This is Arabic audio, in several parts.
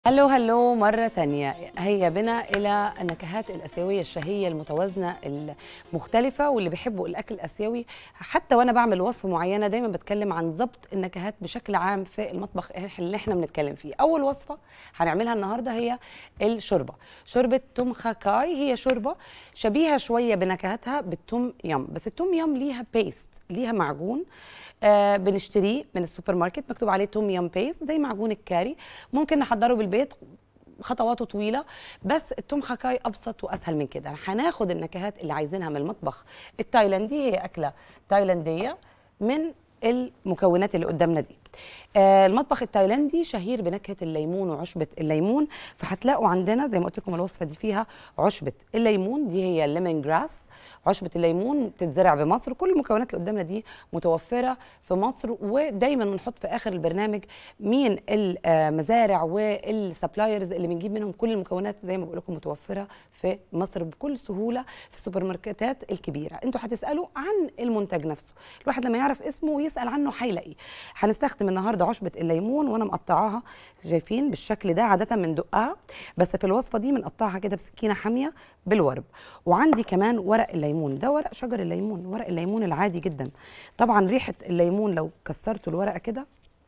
هلو هلو مرة تانية. هيا بنا إلى النكهات الآسيوية الشهية المتوازنة المختلفة، واللي بيحبوا الأكل الآسيوي حتى وأنا بعمل وصفة معينة دايما بتكلم عن ضبط النكهات بشكل عام في المطبخ اللي احنا بنتكلم فيه. أول وصفة هنعملها النهاردة هي الشوربة، شوربة توم خا كاي. هي شوربة شبيهة شوية بنكهتها بالتوم يم، بس التوم يم ليها بيست، ليها معجون بنشتريه من السوبر ماركت مكتوب عليه توم يم بيست زي معجون الكاري، ممكن نحضره بالبيت، خطواته طويله، بس التوم خاكاي ابسط واسهل من كده. هناخد النكهات اللي عايزينها من المطبخ التايلاندي، هي اكله تايلانديه من المكونات اللي قدامنا دي. المطبخ التايلاندي شهير بنكهه الليمون وعشبه الليمون، فهتلاقوا عندنا زي ما قلت لكم الوصفه دي فيها عشبه الليمون، دي هي الليمون جراس. عشبه الليمون بتتزرع بمصر، كل المكونات اللي قدامنا دي متوفره في مصر، ودايما بنحط في اخر البرنامج مين المزارع والسبلايرز اللي بنجيب منهم كل المكونات، زي ما بقول لكم متوفره في مصر بكل سهوله في السوبر ماركتات الكبيره. انتوا هتسالوا عن المنتج نفسه، الواحد لما يعرف اسمه ويسال عنه هيلاقيه. هنستخدم النهارده عشبه الليمون وانا مقطعاها، شايفين بالشكل ده، عاده بندقها بس في الوصفه دي بنقطعها كده بسكينه حاميه بالورب. وعندي كمان ورق الليمون، ده ورق شجر الليمون، ورق الليمون العادي جدا. طبعا ريحه الليمون لو كسرتوا الورقه كده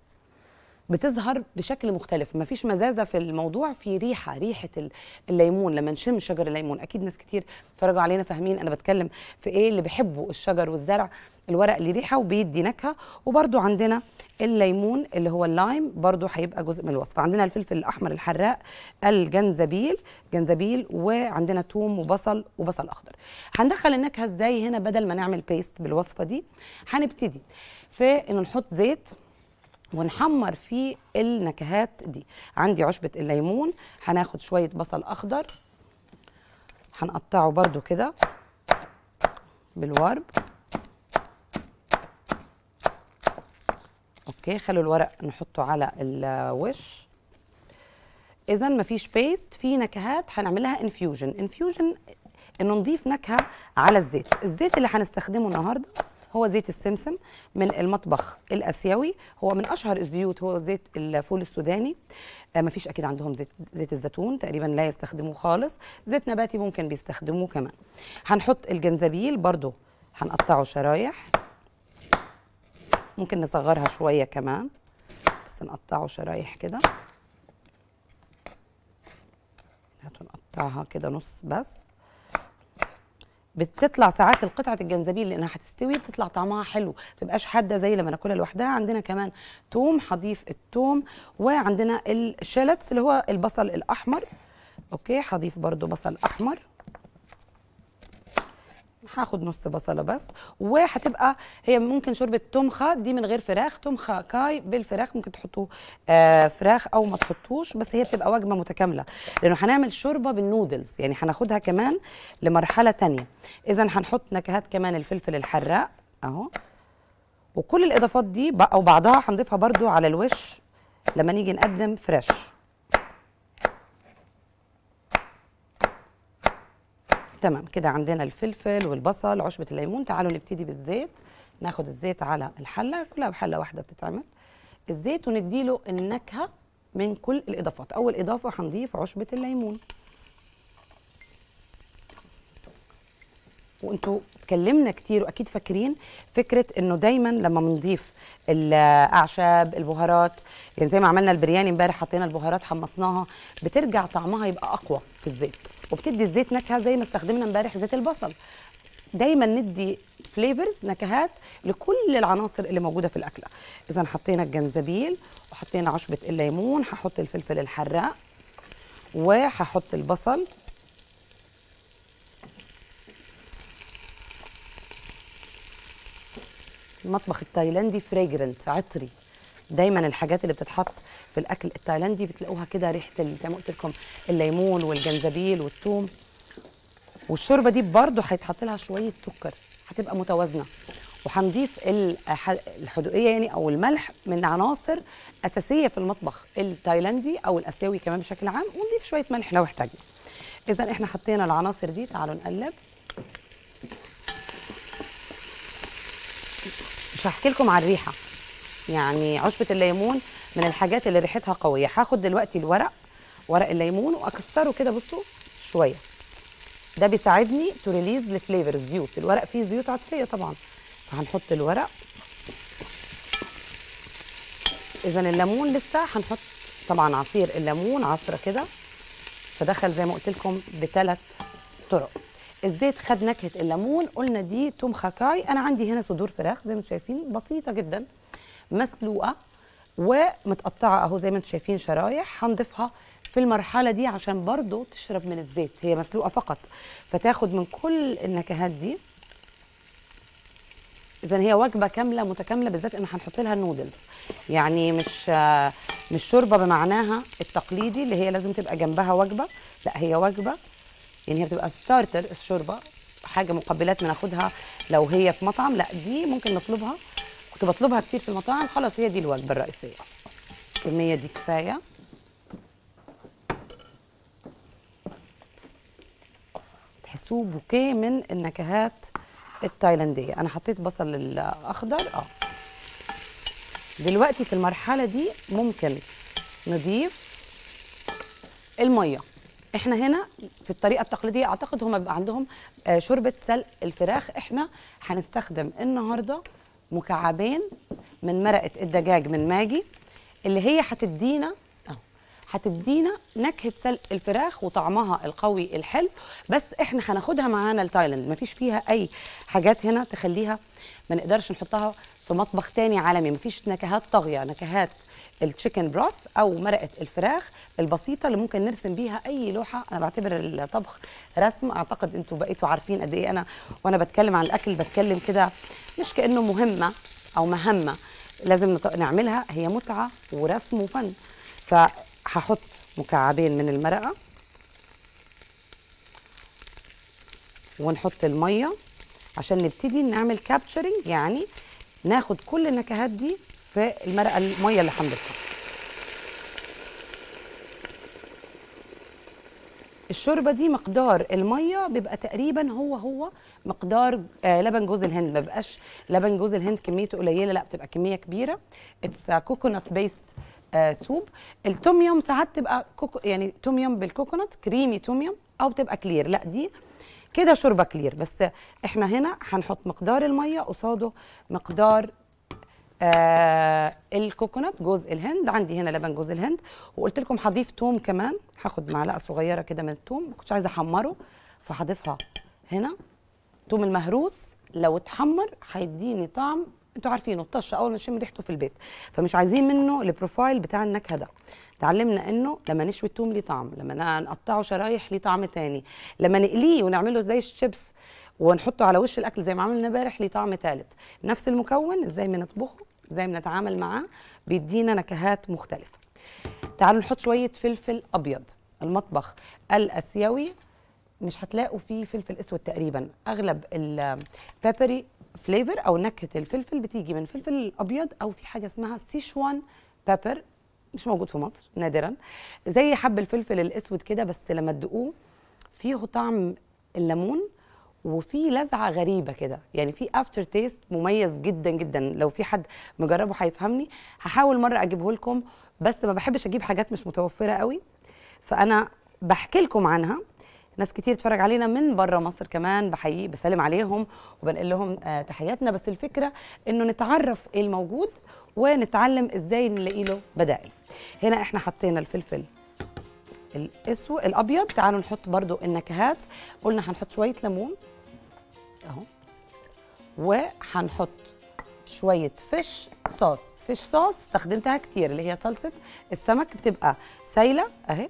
بتظهر بشكل مختلف، مفيش مزازه في الموضوع، في ريحه الليمون لما نشم شجر الليمون. اكيد ناس كتير اتفرجوا علينا فاهمين انا بتكلم في ايه، اللي بيحبوا الشجر والزرع الورق ليه ريحه وبيدي نكهه. وبرده عندنا الليمون اللي هو اللايم، برده هيبقى جزء من الوصفه. عندنا الفلفل الاحمر الحراق، جنزبيل، وعندنا توم وبصل اخضر. هندخل النكهه ازاي هنا بدل ما نعمل بيست بالوصفه دي؟ هنبتدي في ان نحط زيت ونحمر فيه النكهات دي. عندي عشبة الليمون، هناخد شوية بصل أخضر هنقطعه برضو كده بالورب. اوكي، خلوا الورق نحطه على الوش. إذا مفيش بيست، في نكهات هنعملها انفيوجن إنه نضيف نكهة على الزيت اللي هنستخدمه النهارده هو زيت السمسم من المطبخ الآسيوي، هو من أشهر الزيوت، هو زيت الفول السوداني. مفيش أكيد عندهم زيت الزيتون، تقريبا لا يستخدموه خالص. زيت نباتي ممكن بيستخدموه كمان. هنحط الجنزبيل برضو هنقطعه شرايح، ممكن نصغرها شوية كمان بس نقطعه شرايح كده. هاتوا نقطعها كده نص بس. بتطلع ساعات القطعه الجنزبيل لانها هتستوي بتطلع طعمها حلو، ما بتبقاش حاده زي لما ناكلها لوحدها. عندنا كمان توم، هضيف التوم، وعندنا الشالتس اللي هو البصل الاحمر. اوكي، هضيف برضو بصل احمر، هاخد نص بصله بس. وهتبقى هي ممكن شوربه توم خا دي من غير فراخ، توم خا كاي بالفراخ، ممكن تحطوا فراخ او ما تحطوش، بس هي بتبقى وجبه متكامله لانه هنعمل شوربه بالنودلز، يعني هناخدها كمان لمرحله تانية. اذا هنحط نكهات كمان الفلفل الحراق اهو، وكل الاضافات دي او بعضها هنضيفها برضو على الوش لما نيجي نقدم فريش. تمام كده، عندنا الفلفل والبصل عشبة الليمون. تعالوا نبتدي بالزيت. ناخد الزيت على الحلة، كلها بحلة واحدة بتتعمل الزيت، ونديله النكهة من كل الإضافات. أول إضافة هنضيف عشبة الليمون، وانتوا اتكلمنا كتير واكيد فاكرين فكره انه دايما لما بنضيف الاعشاب البهارات، يعني زي ما عملنا البرياني امبارح حطينا البهارات حمصناها، بترجع طعمها يبقى اقوى في الزيت، وبتدي الزيت نكهه زي ما استخدمنا امبارح زيت البصل. دايما ندي فليفرز، نكهات لكل العناصر اللي موجوده في الاكله. اذا حطينا الجنزبيل وحطينا عشبه الليمون، هحط الفلفل الحراق وهحط البصل. المطبخ التايلاندي فريجرنت، عطري. دايما الحاجات اللي بتتحط في الاكل التايلاندي بتلاقوها كده ريحه زي ما قلت لكم الليمون والجنزبيل والثوم. والشوربه دي برده هيتحط لها شويه سكر، هتبقى متوازنه. وهنضيف الحدوقيه يعني او الملح من عناصر اساسيه في المطبخ التايلاندي او الاسيوي كمان بشكل عام، ونضيف شويه ملح لو احتاجنا. اذا احنا حطينا العناصر دي، تعالوا نقلب. مش هحكي لكم عن الريحه، يعني عشبه الليمون من الحاجات اللي ريحتها قويه. هاخد دلوقتي الورق ورق الليمون واكسره كده بصوا شويه. ده بيساعدني تو ريليز الفليفر الزيوت، الورق فيه زيوت عطريه طبعا. فهنحط الورق. اذا الليمون لسه هنحط طبعا عصير الليمون عصره كده، فدخل زي ما قلت لكم بثلاث طرق. الزيت خد نكهه الليمون. قلنا دي توم خكاي. انا عندي هنا صدور فراخ زي ما انتم شايفين بسيطه جدا مسلوقه ومتقطعه اهو زي ما انتم شايفين شرايح. هنضيفها في المرحله دي عشان برضو تشرب من الزيت، هي مسلوقه فقط فتاخد من كل النكهات دي. اذا هي وجبه كامله متكامله، بالذات ان هنحط لها النودلز. يعني مش شوربه بمعناها التقليدي اللي هي لازم تبقى جنبها وجبه، لا هي وجبه. يعني هي بتبقى ستارتر الشوربه، حاجه مقبلات بناخدها لو هي في مطعم. لا دي ممكن نطلبها، كنت بطلبها كتير في المطاعم. خلاص هي دي الوجبه الرئيسيه. الكميه دي كفايه. تحسوه بوكيه من النكهات التايلانديه. انا حطيت بصل الاخضر. دلوقتي في المرحله دي ممكن نضيف الميه. احنا هنا في الطريقه التقليديه اعتقد هم بيبقى عندهم شوربه سلق الفراخ. احنا هنستخدم النهارده مكعبين من مرقه الدجاج من ماجي، اللي هي هتدينا نكهه سلق الفراخ وطعمها القوي الحلو. بس احنا هناخدها معانا لتايلاند، مفيش فيها اي حاجات هنا تخليها ما نقدرش نحطها في مطبخ تاني عالمي. مفيش نكهات طاغيه، نكهات التشيكن بروث او مرقه الفراخ البسيطه اللي ممكن نرسم بيها اي لوحه. انا بعتبر الطبخ رسم. اعتقد انتوا بقيتوا عارفين قد ايه انا وانا بتكلم عن الاكل بتكلم كده مش كانه مهمه او مهمه لازم نعملها، هي متعه ورسم وفن. فهحط مكعبين من المرقه ونحط الميه عشان نبتدي نعمل كابتشرنج، يعني ناخد كل النكهات دي في المرقه الميه اللي هنضيفها. الشوربه دي مقدار الميه بيبقى تقريبا هو مقدار لبن جوز الهند. ما بيبقاش لبن جوز الهند كميته قليله، لا بتبقى كميه كبيره. اتس كوكونات بيست سوب. التوميوم ساعات تبقى يعني توميوم بالكوكونات كريمي توميوم، او بتبقى كلير. لا دي كده شوربه كلير. بس احنا هنا هنحط مقدار الميه قصاده مقدار الكوكونات جوز الهند. عندي هنا لبن جوز الهند، وقلت لكم هضيف توم كمان. هاخد معلقه صغيره كده من التوم، ما كنتش عايزه احمره فهضيفها هنا. توم المهروس لو اتحمر هيديني طعم انتوا عارفينه الطشه اول ما نشم ريحته في البيت، فمش عايزين منه البروفايل بتاع النكهه ده. اتعلمنا انه لما نشوي التوم ليه طعم، لما نقطعه شرايح ليه طعم تاني، لما نقليه ونعمله زي الشيبس ونحطه على وش الاكل زي ما عملنا امبارح ليه طعم ثالث. نفس المكون ازاي بنطبخه ازاي بنتعامل معاه بيدينا نكهات مختلفه. تعالوا نحط شويه فلفل ابيض. المطبخ الاسيوي مش هتلاقوا فيه فلفل اسود تقريبا، اغلب البيبري فليفر او نكهه الفلفل بتيجي من فلفل ابيض، او في حاجه اسمها سيشوان بيبر مش موجود في مصر نادرا، زي حب الفلفل الاسود كده، بس لما تدوقوه فيه طعم الليمون وفي لذعه غريبه كده، يعني في افتر تيست مميز جدا جدا. لو في حد مجربه هيفهمني. هحاول مره اجيبه لكم، بس ما بحبش اجيب حاجات مش متوفره قوي، فانا بحكي لكم عنها. ناس كتير تتفرج علينا من بره مصر كمان، بحيي بسلم عليهم وبنقل لهم تحياتنا. بس الفكره انه نتعرف ايه الموجود ونتعلم ازاي نلاقي له بدائل. هنا احنا حطينا الفلفل الاسود الابيض. تعالوا نحط برضو النكهات. قلنا هنحط شويه ليمون اهو، وهنحط شويه فيش صوص. فيش صوص استخدمتها كتير اللي هي صلصه السمك، بتبقى سايله اهي،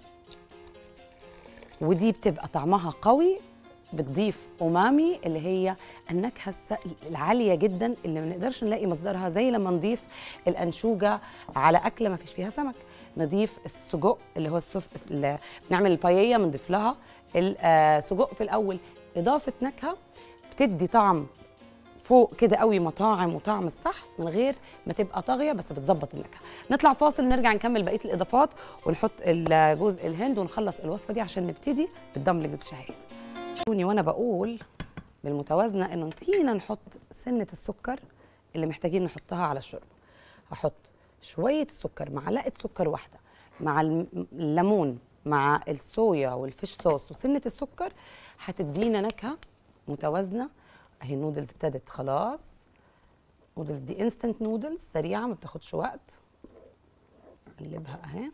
ودي بتبقى طعمها قوي، بتضيف امامي اللي هي النكهه العاليه جدا اللي ما نقدرش نلاقي مصدرها. زي لما نضيف الانشوجه على اكله ما فيش فيها سمك، نضيف السجق اللي هو الصوص اللي بنعمل الباييه بنضيف لها السجق في الاول. اضافه نكهه بتدي طعم فوق كده قوي مطاعم وطعم الصح من غير ما تبقى طاغيه، بس بتظبط النكهه. نطلع فاصل نرجع نكمل بقيه الاضافات ونحط جوز الهند ونخلص الوصفه دي عشان نبتدي بالدمبلينجز الشهيه. وانا بقول بالمتوازنه انه نسينا نحط سنه السكر اللي محتاجين نحطها على الشوربه. هحط شويه السكر، معلقه سكر واحده مع الليمون مع الصويا والفيش صوص وسنه السكر هتدينا نكهه متوازنه. اهي النودلز ابتدت خلاص. نودلز دي انستنت نودلز سريعه ما بتاخدش وقت. نقلبها اهي.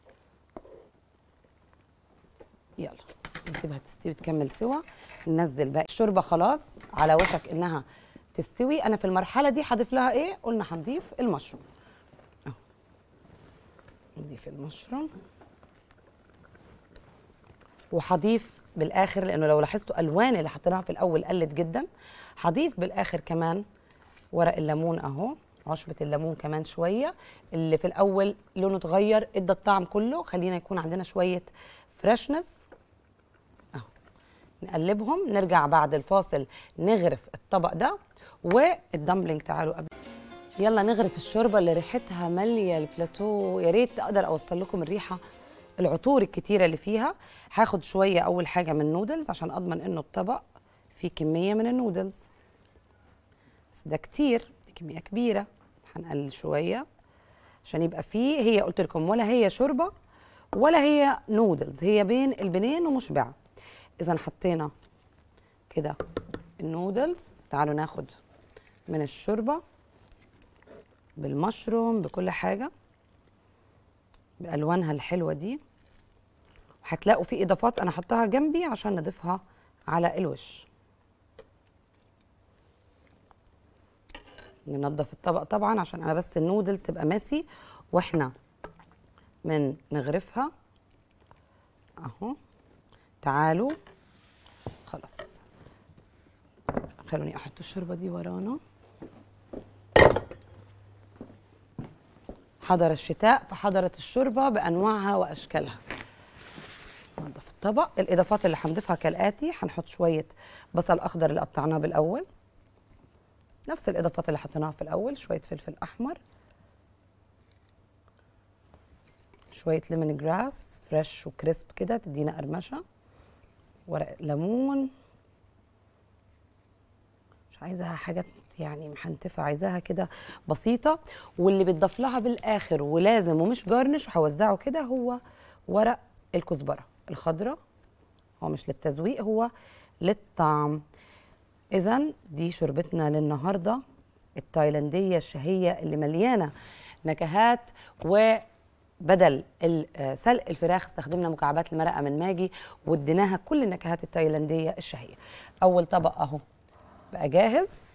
يلا نسيبها تستوي تكمل سوا. ننزل باقي الشوربه خلاص على وشك انها تستوي. انا في المرحله دي هضيف لها ايه؟ قلنا هنضيف المشروم اهو. نضيف المشروم وهضيف بالاخر، لانه لو لاحظتوا الوان اللي حطيناها في الاول قلت جدا، هضيف بالاخر كمان ورق الليمون اهو، عشبه الليمون كمان شويه. اللي في الاول لونه اتغير ادى الطعم كله. خلينا يكون عندنا شويه فريشنس اهو. نقلبهم. نرجع بعد الفاصل نغرف الطبق ده والدمبلينج. تعالوا قبل يلا نغرف الشوربه اللي ريحتها ماليه البلاتو. يا ريت اقدر اوصل لكم الريحه، العطور الكتيره اللي فيها. هاخد شويه اول حاجه من النودلز عشان اضمن انه الطبق فيه كميه من النودلز، بس ده كتير، دي كميه كبيره. هنقلل شويه عشان يبقى فيه، هي قلت لكم ولا هي شوربه ولا هي نودلز، هي بين البنين ومشبعه. اذا حطينا كده النودلز، تعالوا ناخد من الشوربه بالمشروم بكل حاجه بالوانها الحلوه دي. هتلاقوا في اضافات انا حطها جنبي عشان نضيفها على الوش. ننضف الطبق طبعا عشان انا بس النودلز تبقى ماسي واحنا من نغرفها اهو. تعالوا خلاص خلوني احط الشوربه دي ورانا. حضر الشتاء فحضرت الشوربه بانواعها واشكالها. ننضف الطبق. الاضافات اللي هنضيفها كالاتي: هنحط شويه بصل اخضر اللي قطعناه بالاول، نفس الاضافات اللي حطيناها في الاول، شويه فلفل احمر، شويه ليمون جراس فريش وكريسب كده تدينا قرمشه، ورق ليمون، مش عايزاها حاجات يعني محنتفه، عايزاها كده بسيطه. واللي بتضاف لها بالاخر ولازم ومش جارنش وهوزعه كده هو ورق الكزبره الخضراء. هو مش للتزويق، هو للطعم. اذا دي شوربتنا للنهارده التايلانديه الشهيه اللي مليانه نكهات. وبدل سلق الفراخ استخدمنا مكعبات المرقه من ماجي واديناها كل النكهات التايلانديه الشهيه. اول طبق اهو بقى جاهز.